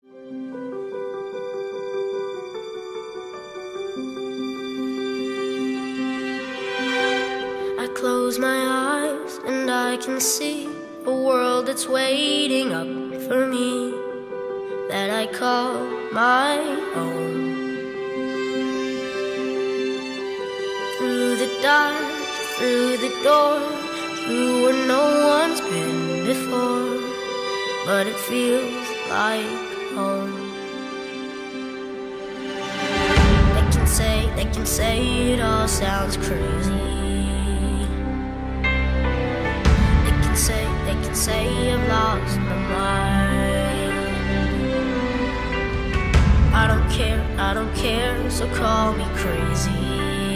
I close my eyes and I can see a world that's waiting up for me, that I call my own. Through the dark, through the door, through where no one's been before, but it feels like home. They can say it all sounds crazy. They can say I've lost my mind. I don't care, so call me crazy.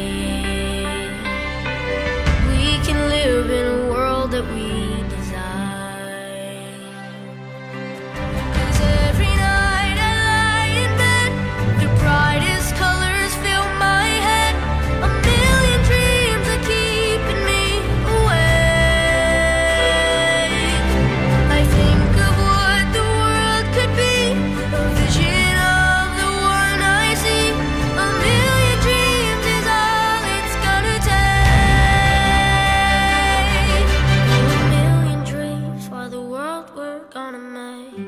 We can live in a world that we design. 'Cause every night I lie in bed, your brightest colors fill my head. A million dreams are keeping me awake. I think of what the world could be, a vision of the one I see. A million dreams is all it's gonna take. A million dreams for the world we're gonna make.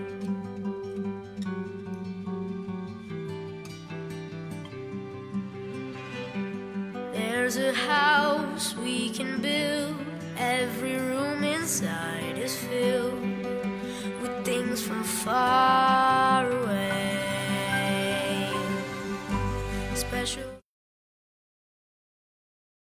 There's a house we can build. Every room inside is filled with things from far